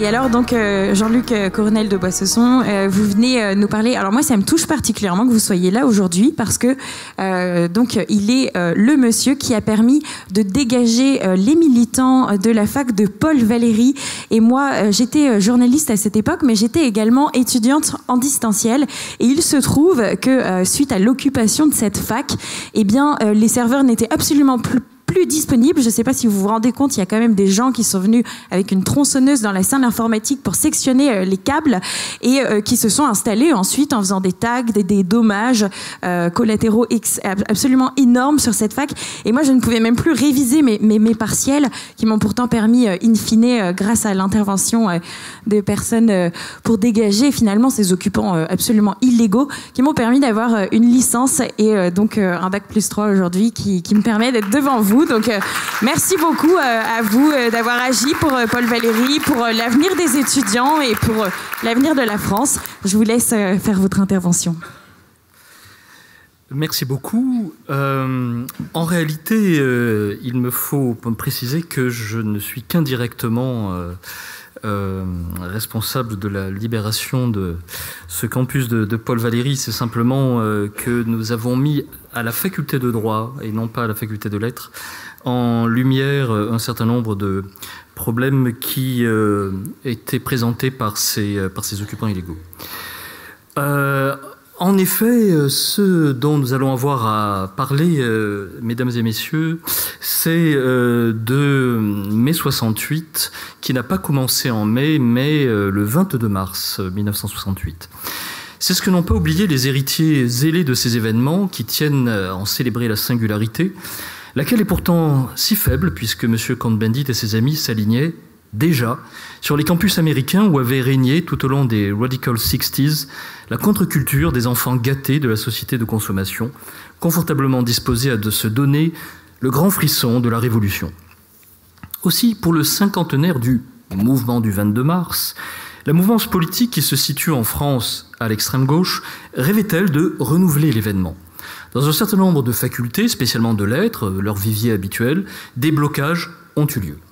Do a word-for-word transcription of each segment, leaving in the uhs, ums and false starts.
Et alors, donc, euh, Jean-Luc euh, Coronel de Boissesson, euh, vous venez euh, nous parler. Alors, moi, ça me touche particulièrement que vous soyez là aujourd'hui parce que, euh, donc, il est euh, le monsieur qui a permis de dégager euh, les militants de la fac de Paul Valéry. Et moi, euh, j'étais journaliste à cette époque, mais j'étais également étudiante en distanciel. Et il se trouve que, euh, suite à l'occupation de cette fac, eh bien, euh, les serveurs n'étaient absolument plus plus disponible. Je ne sais pas si vous vous rendez compte, il y a quand même des gens qui sont venus avec une tronçonneuse dans la salle informatique pour sectionner euh, les câbles et euh, qui se sont installés ensuite en faisant des tags, des, des dommages euh, collatéraux ex absolument énormes sur cette fac. Et moi, je ne pouvais même plus réviser mes, mes, mes partiels qui m'ont pourtant permis, euh, in fine, euh, grâce à l'intervention euh, de personnes euh, pour dégager finalement ces occupants euh, absolument illégaux, qui m'ont permis d'avoir euh, une licence et euh, donc euh, un bac plus trois aujourd'hui qui, qui me permet d'être devant vous. Donc, euh, merci beaucoup euh, à vous euh, d'avoir agi pour euh, Paul Valéry, pour euh, l'avenir des étudiants et pour euh, l'avenir de la France. Je vous laisse euh, faire votre intervention. Merci beaucoup. Euh, en réalité, euh, il me faut préciser que je ne suis qu'indirectement euh, euh, responsable de la libération de ce campus de, de Paul Valéry. C'est simplement euh, que nous avons mis à la faculté de droit, et non pas à la faculté de lettres, en lumière un certain nombre de problèmes qui euh, étaient présentés par ces, par ces occupants illégaux. Euh, en effet, ce dont nous allons avoir à parler, euh, mesdames et messieurs, c'est euh, de mai soixante-huit, qui n'a pas commencé en mai, mais euh, le vingt-deux mars mille neuf cent soixante-huit. C'est ce que n'ont pas oublié les héritiers zélés de ces événements qui tiennent à en célébrer la singularité, laquelle est pourtant si faible puisque M. Cohn-Bendit et ses amis s'alignaient déjà sur les campus américains où avait régné tout au long des Radical sixties la contre-culture des enfants gâtés de la société de consommation, confortablement disposés à de se donner le grand frisson de la Révolution. Aussi, pour le cinquantenaire du mouvement du vingt-deux mars, la mouvance politique qui se situe en France à l'extrême gauche rêvait-elle de renouveler l'événement. Dans un certain nombre de facultés, spécialement de lettres, leur vivier habituel, des blocages ont eu lieu.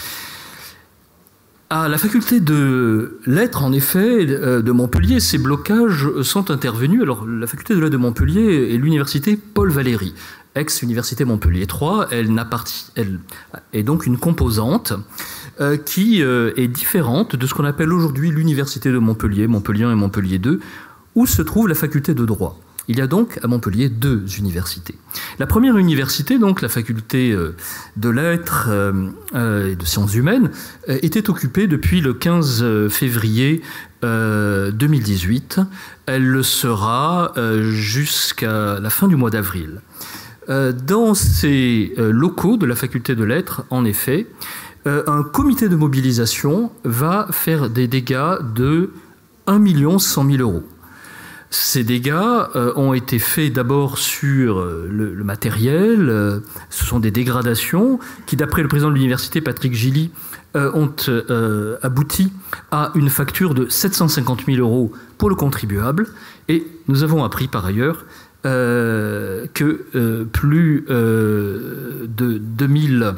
À la faculté de lettres, en effet, de Montpellier, ces blocages sont intervenus. Alors, la faculté de lettres de Montpellier est l'université Paul Valéry, ex-université Montpellier trois. Elle, elle est donc une composante Euh, qui euh, est différente de ce qu'on appelle aujourd'hui l'université de Montpellier, Montpellier un et Montpellier deux, où se trouve la faculté de droit. Il y a donc à Montpellier deux universités. La première université, donc la faculté euh, de lettres euh, euh, et de sciences humaines, euh, était occupée depuis le quinze février euh, deux mille dix-huit. Elle le sera euh, jusqu'à la fin du mois d'avril. Euh, dans ces euh, locaux de la faculté de lettres, en effet, Euh, un comité de mobilisation va faire des dégâts de un million cent mille euros. Ces dégâts euh, ont été faits d'abord sur euh, le, le matériel. Euh, ce sont des dégradations qui, d'après le président de l'université, Patrick Gilly, euh, ont euh, abouti à une facture de sept cent cinquante mille euros pour le contribuable. Et nous avons appris par ailleurs euh, que euh, plus euh, de deux mille...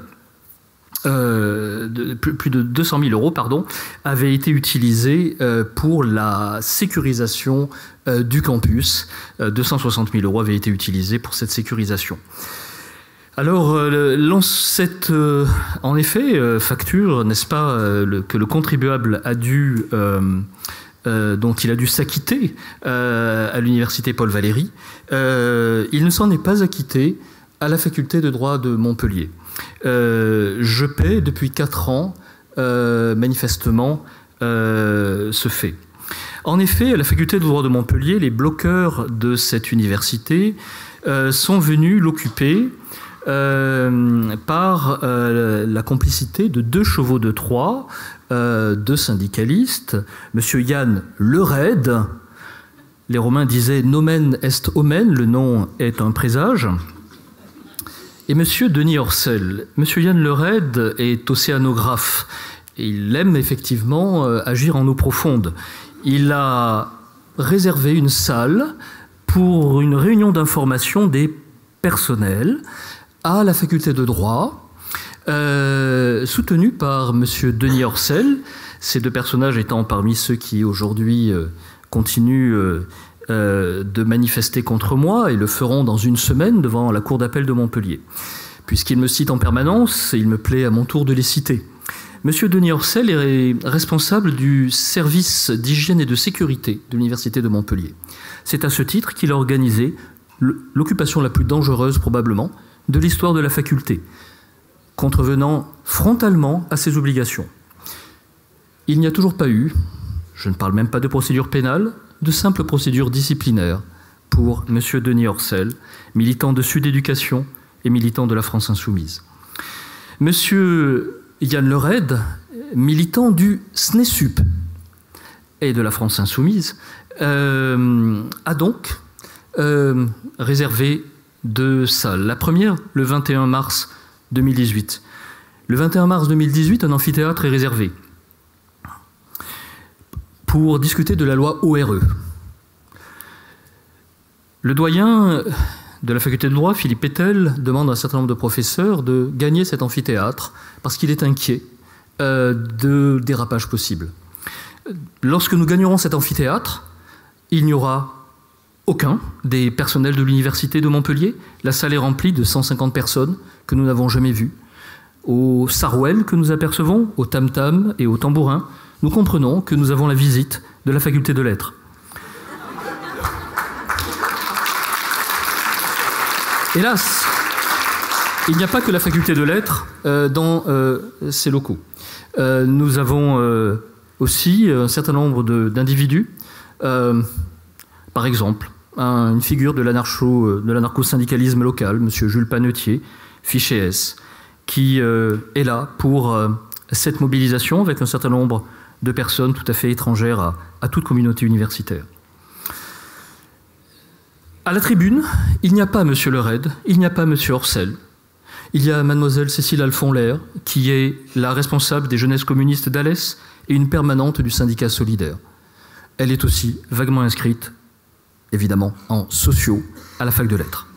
Euh, de, plus de deux cent mille euros pardon, avaient été utilisés euh, pour la sécurisation euh, du campus. Euh, deux cent soixante mille euros avaient été utilisés pour cette sécurisation. Alors, euh, cette, euh, en effet, euh, facture, n'est-ce pas, euh, le, que le contribuable a dû, euh, euh, dont il a dû s'acquitter euh, à l'université Paul Valéry, euh, il ne s'en est pas acquitté à la faculté de droit de Montpellier. Euh, je paie depuis quatre ans, euh, manifestement, euh, ce fait. En effet, à la faculté de droit de Montpellier, les bloqueurs de cette université euh, sont venus l'occuper euh, par euh, la complicité de deux chevaux de Troie, euh, deux syndicalistes, M. Yann Lered. Les Romains disaient « nomen est omen », le nom est un présage. Et M. Denis Orcel. M. Yann Lered est océanographe. Et il aime effectivement euh, agir en eau profonde. Il a réservé une salle pour une réunion d'information des personnels à la faculté de droit, euh, soutenue par M. Denis Orcel. ces deux personnages étant parmi ceux qui aujourd'hui euh, continuent euh, euh, de manifester contre moi et le feront dans une semaine devant la cour d'appel de Montpellier. Puisqu'ils me citent en permanence, il me plaît à mon tour de les citer. Monsieur Denis Orcel est responsable du service d'hygiène et de sécurité de l'Université de Montpellier. C'est à ce titre qu'il a organisé l'occupation la plus dangereuse probablement de l'histoire de la faculté, contrevenant frontalement à ses obligations. Il n'y a toujours pas eu, je ne parle même pas de procédure pénale, de simple procédure disciplinaire pour monsieur Denis Orcel, militant de Sud Éducation et militant de la France Insoumise. Monsieur Yann Lered, militant du SNESUP et de la France Insoumise, euh, a donc euh, réservé deux salles. La première, le vingt et un mars deux mille dix-huit. Le vingt et un mars deux mille dix-huit, un amphithéâtre est réservé pour discuter de la loi O R E. Le doyen de la faculté de droit, Philippe Pétel, demande à un certain nombre de professeurs de gagner cet amphithéâtre parce qu'il est inquiet euh, de dérapages possibles. Lorsque nous gagnerons cet amphithéâtre, il n'y aura aucun des personnels de l'université de Montpellier. La salle est remplie de cent cinquante personnes que nous n'avons jamais vues. Au sarouel que nous apercevons, au tam-tam et au tambourin, nous comprenons que nous avons la visite de la faculté de lettres. Hélas, il n'y a pas que la faculté de lettres euh, dans euh, ces locaux. Euh, nous avons euh, aussi un certain nombre d'individus, euh, par exemple, un, une figure de l'anarcho-syndicalisme local, M. Jules Panetier, fiché S, qui euh, est là pour euh, cette mobilisation avec un certain nombre de personnes tout à fait étrangères à, à toute communauté universitaire. À la tribune, il n'y a pas M. Lered, il n'y a pas M. Orcel. Il y a mademoiselle Cécile Alfonlaire, qui est la responsable des jeunesses communistes d'Alès et une permanente du syndicat solidaire. Elle est aussi vaguement inscrite, évidemment, en sociaux à la fac de lettres.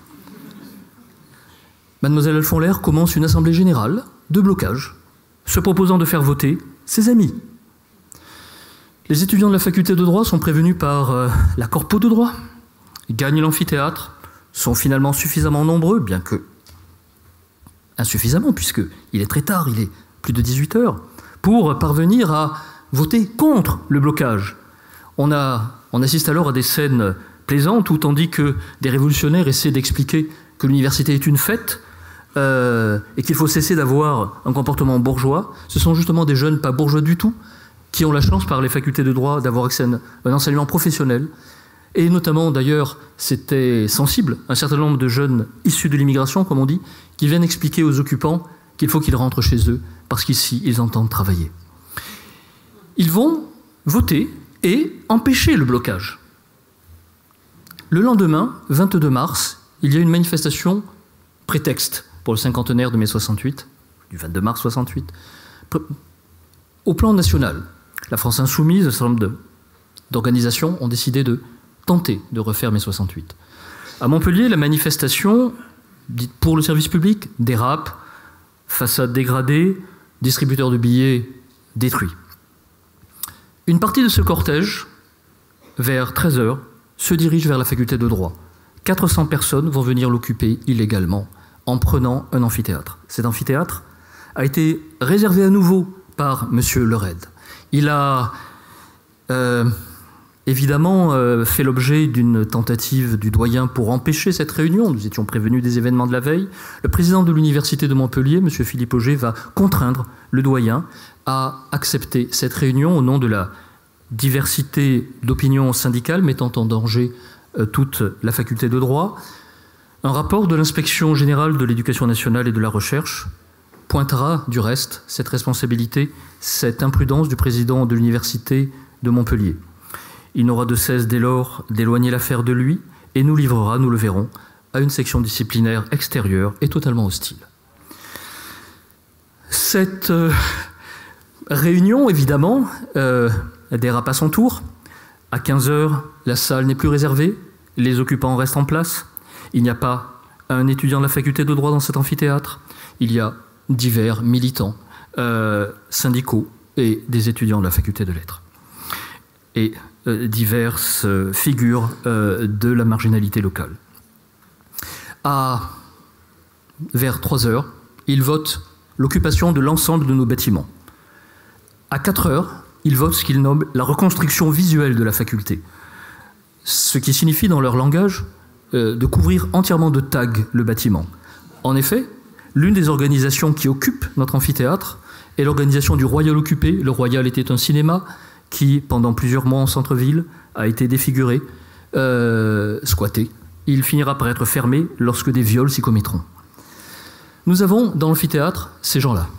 Mademoiselle Alfonlaire commence une assemblée générale de blocage, se proposant de faire voter ses amis. Les étudiants de la faculté de droit sont prévenus par euh, la corpo de droit. Ils gagnent l'amphithéâtre, sont finalement suffisamment nombreux, bien que insuffisamment, puisqu'il est très tard, il est plus de dix-huit heures, pour parvenir à voter contre le blocage. On, a, on assiste alors à des scènes plaisantes où, tandis que des révolutionnaires essaient d'expliquer que l'université est une fête euh, et qu'il faut cesser d'avoir un comportement bourgeois, ce sont justement des jeunes pas bourgeois du tout qui ont la chance par les facultés de droit d'avoir accès à un enseignement professionnel. Et notamment, d'ailleurs, c'était sensible, un certain nombre de jeunes issus de l'immigration, comme on dit, qui viennent expliquer aux occupants qu'il faut qu'ils rentrent chez eux, parce qu'ici, ils entendent travailler. Ils vont voter et empêcher le blocage. Le lendemain, vingt-deux mars, il y a une manifestation prétexte pour le cinquantenaire de mai soixante-huit, du vingt-deux mars soixante-huit, au plan national. La France Insoumise, un certain nombre d'organisations ont décidé de tenter de refaire mai soixante-huit. À Montpellier, la manifestation, dite pour le service public, dérape, façade dégradée, distributeur de billets détruit. Une partie de ce cortège, vers treize heures, se dirige vers la faculté de droit. quatre cents personnes vont venir l'occuper illégalement en prenant un amphithéâtre. Cet amphithéâtre a été réservé à nouveau par M. Lered. Il a euh, évidemment euh, fait l'objet d'une tentative du doyen pour empêcher cette réunion. Nous étions prévenus des événements de la veille. Le président de l'université de Montpellier, M. Philippe Auger, va contraindre le doyen à accepter cette réunion au nom de la diversité d'opinions syndicales mettant en danger euh, toute la faculté de droit. Un rapport de l'inspection générale de l'éducation nationale et de la recherche pointera du reste cette responsabilité, cette imprudence du président de l'université de Montpellier. Il n'aura de cesse dès lors d'éloigner l'affaire de lui et nous livrera, nous le verrons, à une section disciplinaire extérieure et totalement hostile. Cette euh, réunion, évidemment, euh, dérape à son tour. À quinze heures, la salle n'est plus réservée, les occupants restent en place. Il n'y a pas un étudiant de la faculté de droit dans cet amphithéâtre. Il y a divers militants, euh, syndicaux et des étudiants de la faculté de lettres. Et euh, diverses euh, figures euh, de la marginalité locale. À, vers trois heures, ils votent l'occupation de l'ensemble de nos bâtiments. À quatre heures, ils votent ce qu'ils nomment la reconstruction visuelle de la faculté, ce qui signifie dans leur langage euh, de couvrir entièrement de tags le bâtiment. En effet, l'une des organisations qui occupe notre amphithéâtre est l'organisation du Royal occupé. Le Royal était un cinéma qui, pendant plusieurs mois en centre-ville, a été défiguré, euh, squatté. Il finira par être fermé lorsque des viols s'y commettront. Nous avons dans l'amphithéâtre ces gens-là.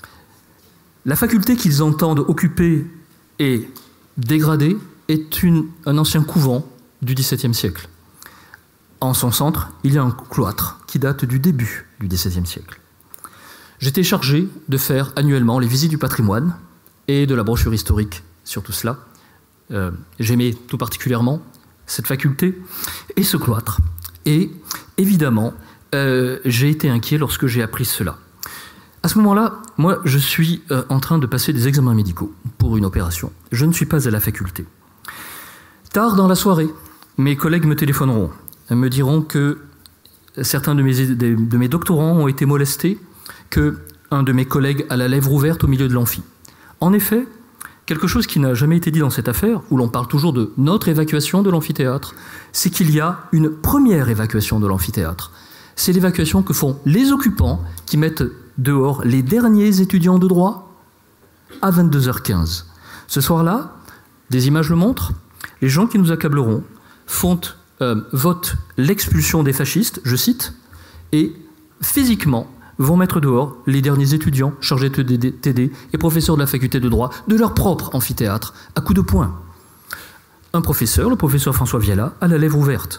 La faculté qu'ils entendent occuper et dégrader est une, un ancien couvent du dix-septième siècle. En son centre, il y a un cloître qui date du début du dix-septième siècle. J'étais chargé de faire annuellement les visites du patrimoine et de la brochure historique sur tout cela. Euh, J'aimais tout particulièrement cette faculté et ce cloître. Et évidemment, euh, j'ai été inquiet lorsque j'ai appris cela. À ce moment-là, moi, je suis euh, en train de passer des examens médicaux pour une opération. Je ne suis pas à la faculté. Tard dans la soirée, mes collègues me téléphoneront, me diront que certains de mes, de, de mes doctorants ont été molestés, qu'un de mes collègues a la lèvre ouverte au milieu de l'amphi. En effet, quelque chose qui n'a jamais été dit dans cette affaire, où l'on parle toujours de notre évacuation de l'amphithéâtre, c'est qu'il y a une première évacuation de l'amphithéâtre. C'est l'évacuation que font les occupants qui mettent dehors les derniers étudiants de droit à vingt-deux heures quinze. Ce soir-là, des images le montrent, les gens qui nous accableront font, euh, votent l'expulsion des fascistes, je cite, et physiquement vont mettre dehors les derniers étudiants chargés de t'aider et professeurs de la faculté de droit de leur propre amphithéâtre, à coups de poing. Un professeur, le professeur François Viala, a la lèvre ouverte.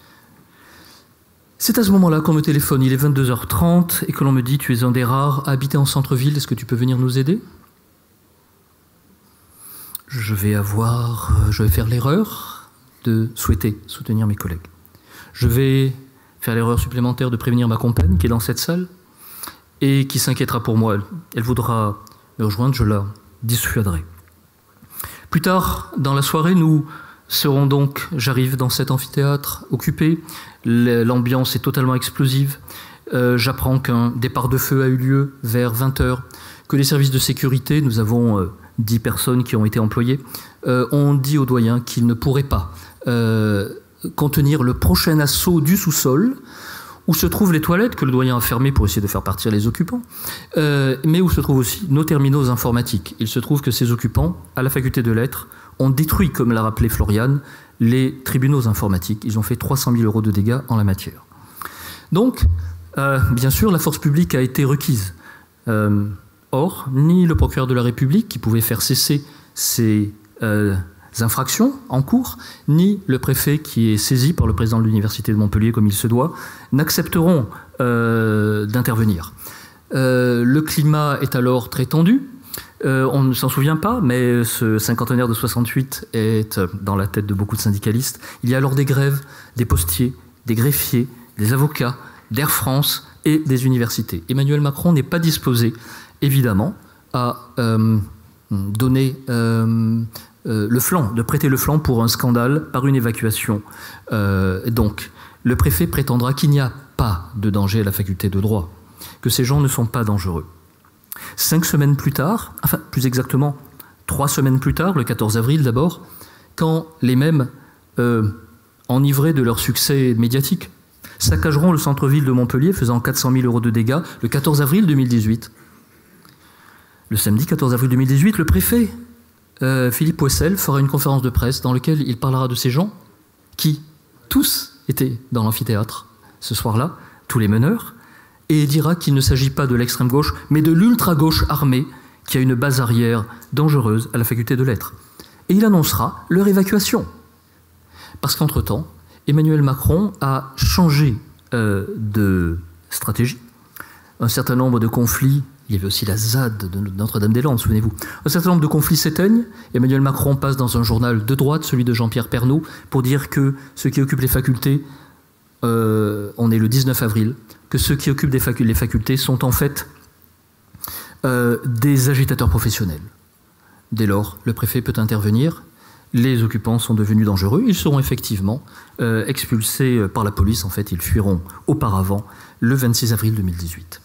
C'est à ce moment-là qu'on me téléphone, il est vingt-deux heures trente, et que l'on me dit « Tu es un des rares à habiter en centre-ville, est-ce que tu peux venir nous aider ?» Je vais avoir, je vais faire l'erreur de souhaiter soutenir mes collègues. Je vais faire l'erreur supplémentaire de prévenir ma compagne qui est dans cette salle et qui s'inquiétera pour moi. Elle voudra me rejoindre, je la dissuaderai. Plus tard, dans la soirée, nous serons donc, j'arrive dans cet amphithéâtre occupé, l'ambiance est totalement explosive. Euh, J'apprends qu'un départ de feu a eu lieu vers vingt heures, que les services de sécurité, nous avons euh, dix personnes qui ont été employées, euh, ont dit au doyen qu'ils ne pourraient pas euh, contenir le prochain assaut du sous-sol, où se trouvent les toilettes que le doyen a fermées pour essayer de faire partir les occupants, euh, mais où se trouvent aussi nos terminaux informatiques. Il se trouve que ces occupants, à la faculté de lettres, ont détruit, comme l'a rappelé Floriane, les tribunaux informatiques. Ils ont fait trois cent mille euros de dégâts en la matière. Donc, euh, bien sûr, la force publique a été requise. Euh, or, ni le procureur de la République, qui pouvait faire cesser ces euh, infractions en cours, ni le préfet qui est saisi par le président de l'université de Montpellier comme il se doit, n'accepteront euh, d'intervenir. Euh, le climat est alors très tendu. Euh, on ne s'en souvient pas, mais ce cinquantenaire de soixante-huit est dans la tête de beaucoup de syndicalistes. Il y a alors des grèves, des postiers, des greffiers, des avocats, d'Air France et des universités. Emmanuel Macron n'est pas disposé, évidemment, à euh, donner euh, euh, le flanc, de prêter le flanc pour un scandale par une évacuation. Euh, donc, le préfet prétendra qu'il n'y a pas de danger à la faculté de droit, que ces gens ne sont pas dangereux. Cinq semaines plus tard, enfin plus exactement trois semaines plus tard, le quatorze avril d'abord, quand les mêmes, euh, enivrés de leur succès médiatique, saccageront le centre-ville de Montpellier, faisant quatre cent mille euros de dégâts, le quatorze avril deux mille dix-huit. Le samedi quatorze avril deux mille dix-huit, le préfet, euh, Philippe Poissel, fera une conférence de presse dans laquelle il parlera de ces gens qui, tous, étaient dans l'amphithéâtre ce soir-là, tous les meneurs, et dira qu'il ne s'agit pas de l'extrême gauche, mais de l'ultra-gauche armée qui a une base arrière dangereuse à la faculté de lettres. Et il annoncera leur évacuation. Parce qu'entre-temps, Emmanuel Macron a changé euh, de stratégie. Un certain nombre de conflits, il y avait aussi la Z A D de Notre-Dame-des-Landes, souvenez-vous. Un certain nombre de conflits s'éteignent. Emmanuel Macron passe dans un journal de droite, celui de Jean-Pierre Pernaut, pour dire que ceux qui occupent les facultés, euh, on est le dix-neuf avril, que ceux qui occupent des facu- les facultés sont en fait euh, des agitateurs professionnels. Dès lors, le préfet peut intervenir. Les occupants sont devenus dangereux. Ils seront effectivement euh, expulsés par la police. En fait, ils fuiront auparavant le vingt-six avril deux mille dix-huit.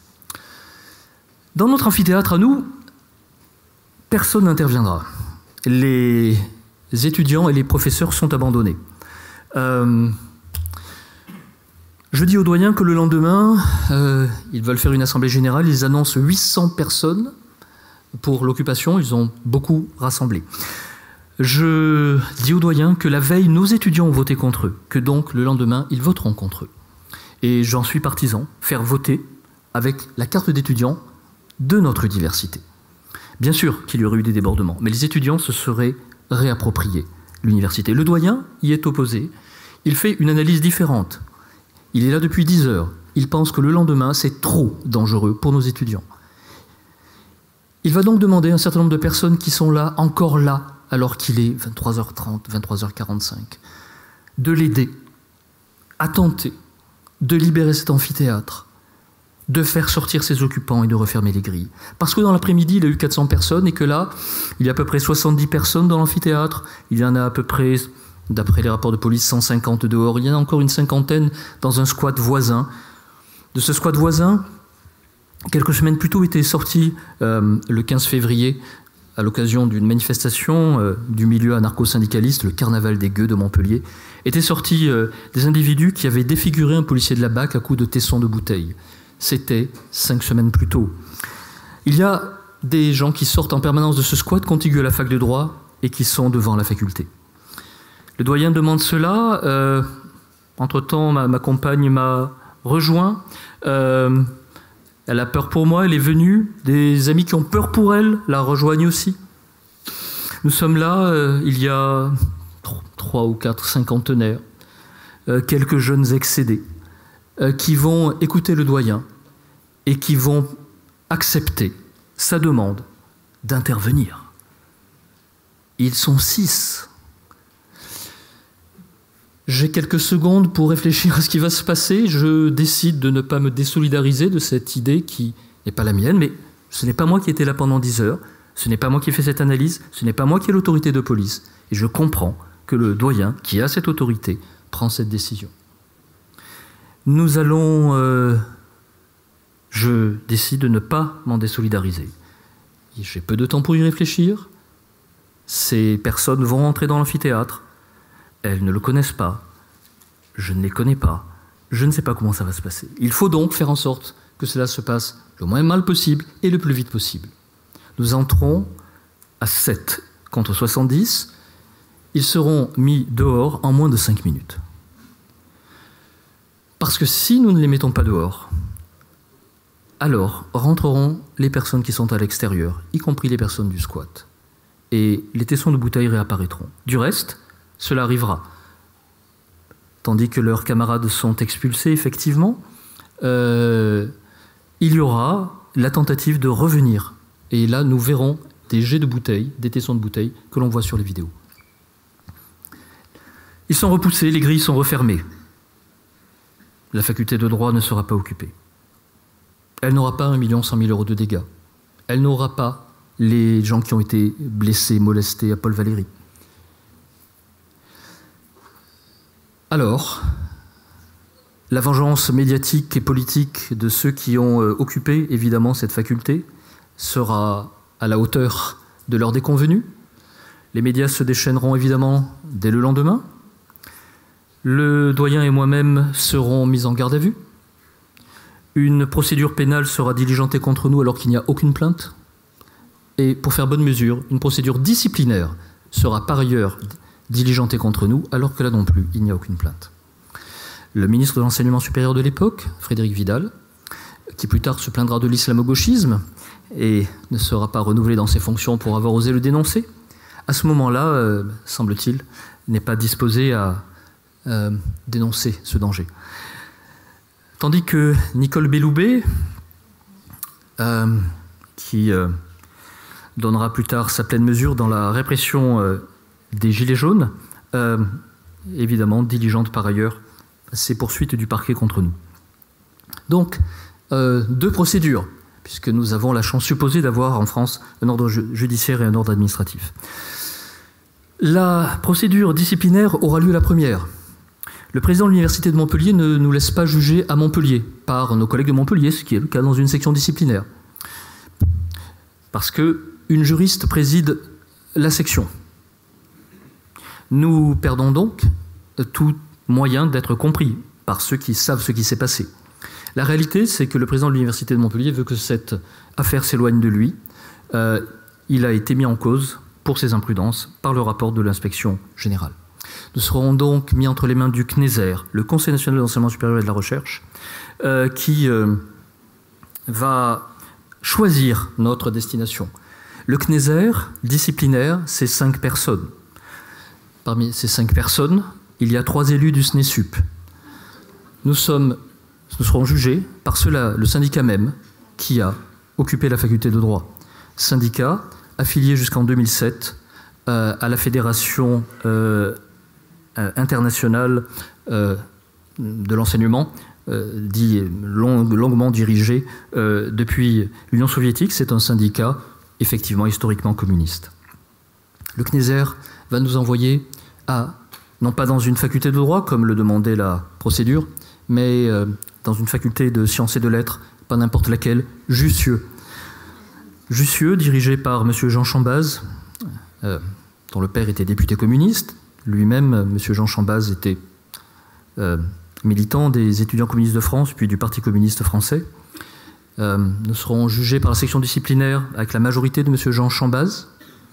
Dans notre amphithéâtre à nous, personne n'interviendra. Les étudiants et les professeurs sont abandonnés. Euh, je dis aux doyens que le lendemain, euh, ils veulent faire une assemblée générale. Ils annoncent huit cents personnes pour l'occupation. Ils ont beaucoup rassemblé. Je dis aux doyens que la veille, nos étudiants ont voté contre eux, que donc le lendemain, ils voteront contre eux. Et j'en suis partisan, faire voter avec la carte d'étudiant de notre diversité. Bien sûr qu'il y aurait eu des débordements, mais les étudiants se seraient réappropriés l'université. Le doyen y est opposé. Il fait une analyse différente. Il est là depuis dix heures. Il pense que le lendemain, c'est trop dangereux pour nos étudiants. Il va donc demander à un certain nombre de personnes qui sont là, encore là, alors qu'il est vingt-trois heures trente, vingt-trois heures quarante-cinq, de l'aider à tenter de libérer cet amphithéâtre, de faire sortir ses occupants et de refermer les grilles. Parce que dans l'après-midi, il y a eu quatre cents personnes et que là, il y a à peu près soixante-dix personnes dans l'amphithéâtre. Il y en a à peu près, d'après les rapports de police, cent cinquante dehors. Il y en a encore une cinquantaine dans un squat voisin. De ce squat voisin, quelques semaines plus tôt était sorti euh, le quinze février à l'occasion d'une manifestation euh, du milieu anarcho-syndicaliste, le carnaval des gueux de Montpellier, étaient sortis euh, des individus qui avaient défiguré un policier de la B A C à coups de tessons de bouteille. C'était cinq semaines plus tôt. Il y a des gens qui sortent en permanence de ce squat contigu à la fac de droit et qui sont devant la faculté. Le doyen demande cela. Euh, entre-temps, ma, ma compagne m'a rejoint. Euh, elle a peur pour moi, elle est venue. Des amis qui ont peur pour elle la rejoignent aussi. Nous sommes là, euh, il y a trois ou quatre cinquantenaires, euh, quelques jeunes excédés, euh, qui vont écouter le doyen et qui vont accepter sa demande d'intervenir. Ils sont six. J'ai quelques secondes pour réfléchir à ce qui va se passer. Je décide de ne pas me désolidariser de cette idée qui n'est pas la mienne, mais ce n'est pas moi qui étais là pendant dix heures, ce n'est pas moi qui ai fait cette analyse, ce n'est pas moi qui ai l'autorité de police. Et je comprends que le doyen, qui a cette autorité, prend cette décision. Nous allons... Euh, je décide de ne pas m'en désolidariser. J'ai peu de temps pour y réfléchir. Ces personnes vont entrer dans l'amphithéâtre. Elles ne le connaissent pas. Je ne les connais pas. Je ne sais pas comment ça va se passer. Il faut donc faire en sorte que cela se passe le moins mal possible et le plus vite possible. Nous entrons à sept contre soixante-dix. Ils seront mis dehors en moins de cinq minutes. Parce que si nous ne les mettons pas dehors, alors rentreront les personnes qui sont à l'extérieur, y compris les personnes du squat. Et les tessons de bouteilles réapparaîtront. Du reste, cela arrivera. Tandis que leurs camarades sont expulsés, effectivement, euh, il y aura la tentative de revenir. Et là, nous verrons des jets de bouteilles, des tessons de bouteilles que l'on voit sur les vidéos. Ils sont repoussés, les grilles sont refermées. La faculté de droit ne sera pas occupée. Elle n'aura pas un million cent mille euros de dégâts. Elle n'aura pas les gens qui ont été blessés, molestés à Paul Valéry. Alors, la vengeance médiatique et politique de ceux qui ont occupé, évidemment, cette faculté sera à la hauteur de leur déconvenue. Les médias se déchaîneront, évidemment, dès le lendemain. Le doyen et moi-même serons mis en garde à vue. Une procédure pénale sera diligentée contre nous alors qu'il n'y a aucune plainte. Et pour faire bonne mesure, une procédure disciplinaire sera par ailleurs diligentée contre nous alors que là non plus, il n'y a aucune plainte. Le ministre de l'Enseignement supérieur de l'époque, Frédéric Vidal, qui plus tard se plaindra de l'islamo-gauchisme et ne sera pas renouvelé dans ses fonctions pour avoir osé le dénoncer, à ce moment-là, euh, semble-t-il, n'est pas disposé à euh, dénoncer ce danger. Tandis que Nicole Belloubet, euh, qui euh, donnera plus tard sa pleine mesure dans la répression euh, des Gilets jaunes, euh, évidemment diligente par ailleurs ces poursuites du parquet contre nous. Donc, euh, deux procédures, puisque nous avons la chance supposée d'avoir en France un ordre judiciaire et un ordre administratif. La procédure disciplinaire aura lieu la première. Le président de l'Université de Montpellier ne nous laisse pas juger à Montpellier par nos collègues de Montpellier, ce qui est le cas dans une section disciplinaire. Parce qu'une juriste préside la section. Nous perdons donc tout moyen d'être compris par ceux qui savent ce qui s'est passé. La réalité, c'est que le président de l'Université de Montpellier veut que cette affaire s'éloigne de lui. Euh, il a été mis en cause pour ses imprudences par le rapport de l'inspection générale. Nous serons donc mis entre les mains du C N E S E R, le Conseil national de l'enseignement supérieur et de la recherche, euh, qui euh, va choisir notre destination. Le C N E S E R disciplinaire, c'est cinq personnes. Parmi ces cinq personnes, il y a trois élus du S N E S U P. Nous, sommes, nous serons jugés par ceux-là, le syndicat même, qui a occupé la faculté de droit. Syndicat affilié jusqu'en deux mille sept euh, à la Fédération euh, internationale euh, de l'enseignement, euh, dit long, longuement dirigé euh, depuis l'Union soviétique. C'est un syndicat effectivement historiquement communiste. Le C N E S E R va nous envoyer à, non pas dans une faculté de droit, comme le demandait la procédure, mais euh, dans une faculté de sciences et de lettres, pas n'importe laquelle, Jussieu. Jussieu, dirigé par M. Jean Chambaz, euh, dont le père était député communiste. Lui-même, M. Jean Chambaz, était euh, militant des étudiants communistes de France, puis du Parti communiste français. Euh, nous serons jugés par la section disciplinaire avec la majorité de M. Jean Chambaz.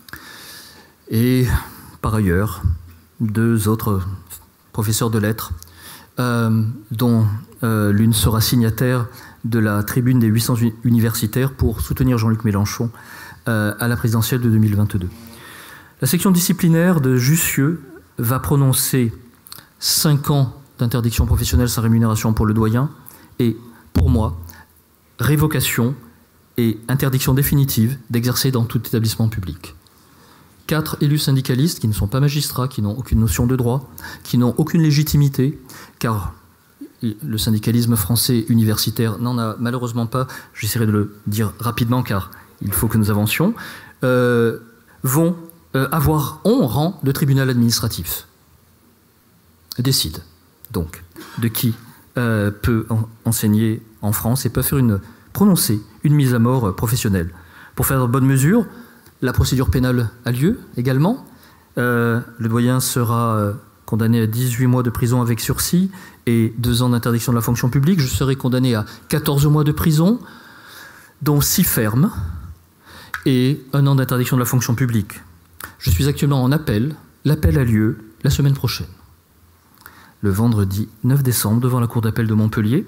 Et par ailleurs, deux autres professeurs de lettres, euh, dont euh, l'une sera signataire de la tribune des huit cents universitaires pour soutenir Jean-Luc Mélenchon euh, à la présidentielle de deux mille vingt-deux. La section disciplinaire de Jussieu va prononcer cinq ans d'interdiction professionnelle sans rémunération pour le doyen et, pour moi, révocation et interdiction définitive d'exercer dans tout établissement public. Quatre élus syndicalistes qui ne sont pas magistrats, qui n'ont aucune notion de droit, qui n'ont aucune légitimité, car le syndicalisme français universitaire n'en a malheureusement pas, j'essaierai de le dire rapidement car il faut que nous avancions, euh, vont euh, avoir, ont rang de tribunal administratif. Décide donc de qui euh, peut en, enseigner en France et peut faire une, prononcer une mise à mort professionnelle. Pour faire de bonnes mesures, la procédure pénale a lieu également. Euh, le doyen sera euh, condamné à dix-huit mois de prison avec sursis et deux ans d'interdiction de la fonction publique. Je serai condamné à quatorze mois de prison, dont six fermes, et un an d'interdiction de la fonction publique. Je suis actuellement en appel. L'appel a lieu la semaine prochaine, le vendredi neuf décembre, devant la cour d'appel de Montpellier.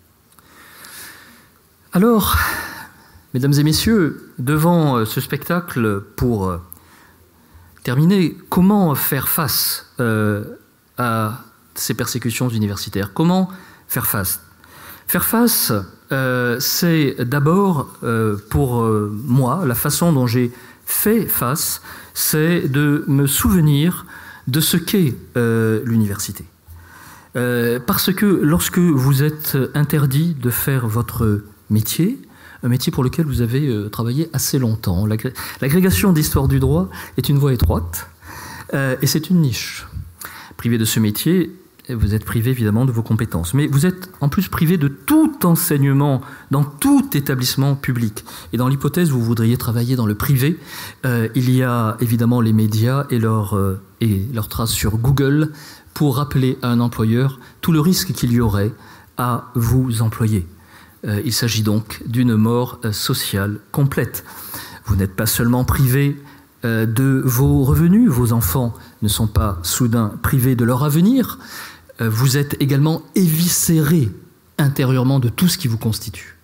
Alors, mesdames et messieurs, devant ce spectacle, pour terminer, comment faire face euh, à ces persécutions universitaires? Comment faire face? Faire face, euh, c'est d'abord, euh, pour euh, moi, la façon dont j'ai fait face, c'est de me souvenir de ce qu'est euh, l'université. Euh, parce que lorsque vous êtes interdit de faire votre métier, un métier pour lequel vous avez euh, travaillé assez longtemps, l'agrégation d'histoire du droit est une voie étroite euh, et c'est une niche. Privé de ce métier, vous êtes privé évidemment de vos compétences, mais vous êtes en plus privé de tout enseignement dans tout établissement public. Et dans l'hypothèse où vous voudriez travailler dans le privé, euh, il y a évidemment les médias et leurs euh, et leurs traces sur Google pour rappeler à un employeur tout le risque qu'il y aurait à vous employer. Euh, il s'agit donc d'une mort euh, sociale complète. Vous n'êtes pas seulement privé euh, de vos revenus, vos enfants ne sont pas soudain privés de leur avenir, euh, vous êtes également éviscéré intérieurement de tout ce qui vous constitue.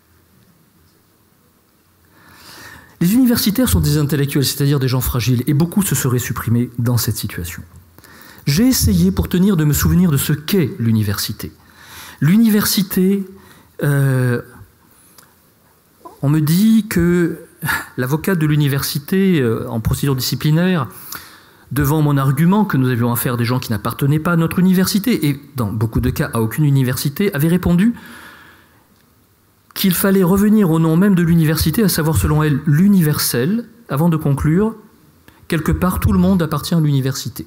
Les universitaires sont des intellectuels, c'est-à-dire des gens fragiles, et beaucoup se seraient supprimés dans cette situation. J'ai essayé pour tenir de me souvenir de ce qu'est l'université. L'université, euh, on me dit que l'avocat de l'université, euh, en procédure disciplinaire, devant mon argument que nous avions affaire à des gens qui n'appartenaient pas à notre université, et dans beaucoup de cas à aucune université, avait répondu qu'il fallait revenir au nom même de l'université, à savoir selon elle l'universel, avant de conclure, quelque part tout le monde appartient à l'université.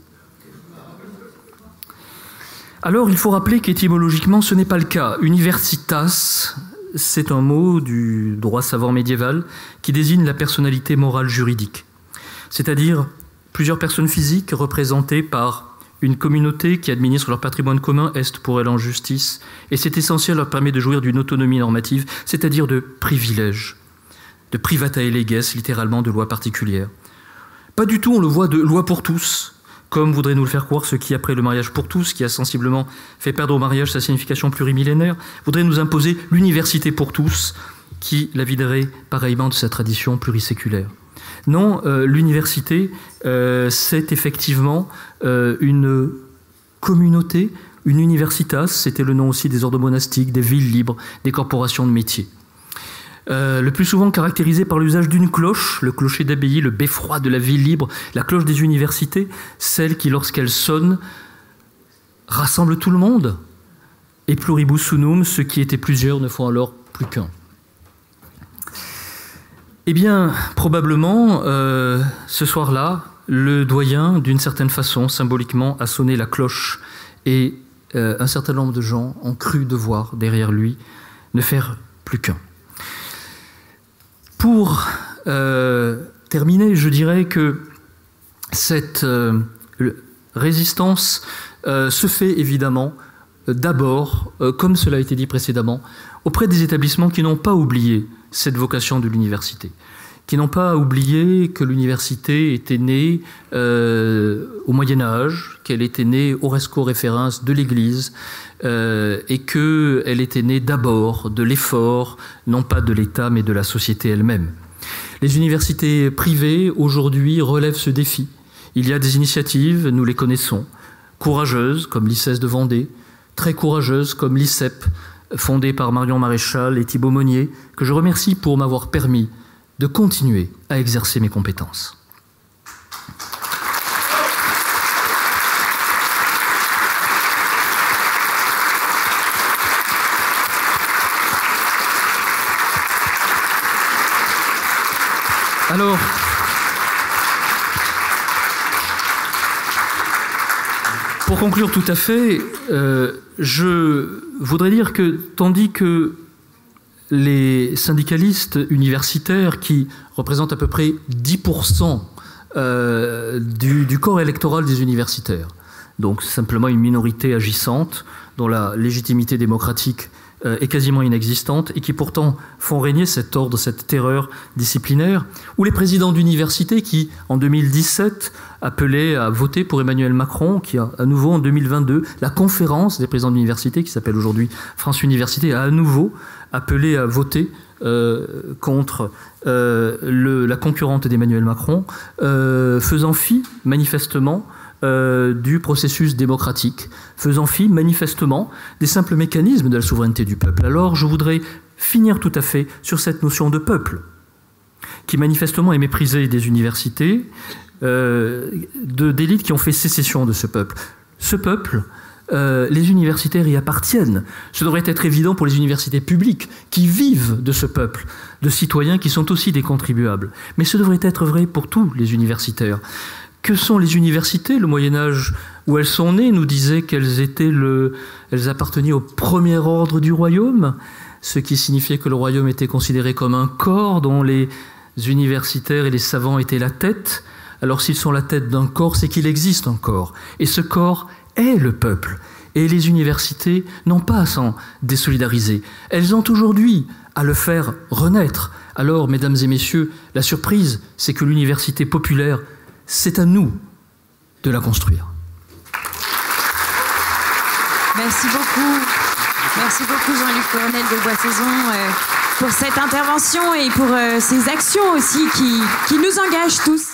Alors il faut rappeler qu'étymologiquement ce n'est pas le cas. Universitas, c'est un mot du droit savant médiéval qui désigne la personnalité morale juridique, c'est-à-dire plusieurs personnes physiques représentées par une communauté qui administre leur patrimoine commun est pour elle en justice, et c'est essentiel, leur permet de jouir d'une autonomie normative, c'est-à-dire de privilèges, de privatae leges, littéralement de lois particulières. Pas du tout, on le voit, de loi pour tous, comme voudraient nous le faire croire ceux qui, après le mariage pour tous, qui a sensiblement fait perdre au mariage sa signification plurimillénaire, voudraient nous imposer l'université pour tous, qui la viderait pareillement de sa tradition pluriséculaire. Non, euh, l'université, euh, c'est effectivement euh, une communauté, une universitas, c'était le nom aussi des ordres monastiques, des villes libres, des corporations de métiers. Euh, le plus souvent caractérisé par l'usage d'une cloche, le clocher d'abbaye, le beffroi de la ville libre, la cloche des universités, celle qui, lorsqu'elle sonne, rassemble tout le monde. Et pluribus unum, ceux qui étaient plusieurs ne font alors plus qu'un. Eh bien, probablement, euh, ce soir-là, le doyen, d'une certaine façon, symboliquement, a sonné la cloche et euh, un certain nombre de gens ont cru devoir, derrière lui, ne faire plus qu'un. Pour euh, terminer, je dirais que cette euh, résistance euh, se fait évidemment euh, d'abord, euh, comme cela a été dit précédemment, auprès des établissements qui n'ont pas oublié cette vocation de l'université, qui n'ont pas oublié que l'université était née euh, au Moyen-Âge, qu'elle était née au resco référence de l'Église, euh, et qu'elle était née d'abord de l'effort, non pas de l'État, mais de la société elle-même. Les universités privées, aujourd'hui, relèvent ce défi. Il y a des initiatives, nous les connaissons, courageuses, comme l'I C E S de Vendée, très courageuses, comme l'I C E P, fondée par Marion Maréchal et Thibaut Monnier, que je remercie pour m'avoir permis de continuer à exercer mes compétences. Alors, pour conclure tout à fait, euh, je voudrais dire que, tandis que les syndicalistes universitaires, qui représentent à peu près dix pour cent euh, du, du corps électoral des universitaires, donc simplement une minorité agissante, dont la légitimité démocratique euh, est quasiment inexistante, et qui pourtant font régner cet ordre, cette terreur disciplinaire, ou les présidents d'université qui, en deux mille dix-sept, appelaient à voter pour Emmanuel Macron, qui a à nouveau, en deux mille vingt-deux, la conférence des présidents d'université, qui s'appelle aujourd'hui France Université, a à nouveau appelé à voter euh, contre euh, le, la concurrente d'Emmanuel Macron, euh, faisant fi, manifestement, euh, du processus démocratique, faisant fi, manifestement, des simples mécanismes de la souveraineté du peuple. Alors, je voudrais finir tout à fait sur cette notion de peuple, qui manifestement est méprisée des universités, euh, de, d'élites qui ont fait sécession de ce peuple. Ce peuple, Euh, les universitaires y appartiennent. Ce devrait être évident pour les universités publiques qui vivent de ce peuple, de citoyens qui sont aussi des contribuables. Mais ce devrait être vrai pour tous les universitaires. Que sont les universités? Le Moyen-Âge où elles sont nées nous disait qu'elles étaient le, elles appartenaient au premier ordre du royaume, ce qui signifiait que le royaume était considéré comme un corps dont les universitaires et les savants étaient la tête. Alors s'ils sont la tête d'un corps, c'est qu'il existe un corps. Et ce corps est le peuple. Et les universités n'ont pas à s'en désolidariser. Elles ont aujourd'hui à le faire renaître. Alors, mesdames et messieurs, la surprise, c'est que l'université populaire, c'est à nous de la construire. Merci beaucoup. Merci beaucoup Jean-Luc Coronel de Boissezon euh, pour cette intervention et pour euh, ces actions aussi qui, qui nous engagent tous.